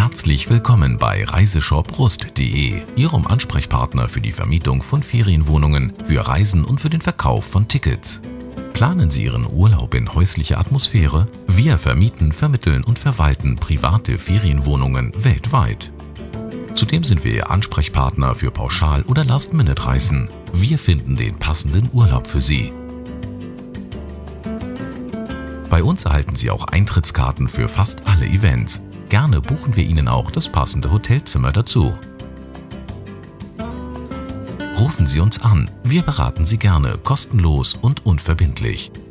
Herzlich willkommen bei reiseshoprust.de, Ihrem Ansprechpartner für die Vermietung von Ferienwohnungen, für Reisen und für den Verkauf von Tickets. Planen Sie Ihren Urlaub in häuslicher Atmosphäre? Wir vermieten, vermitteln und verwalten private Ferienwohnungen weltweit. Zudem sind wir Ihr Ansprechpartner für Pauschal- oder Last-Minute-Reisen. Wir finden den passenden Urlaub für Sie. Bei uns erhalten Sie auch Eintrittskarten für fast alle Events. Gerne buchen wir Ihnen auch das passende Hotelzimmer dazu. Rufen Sie uns an. Wir beraten Sie gerne kostenlos und unverbindlich.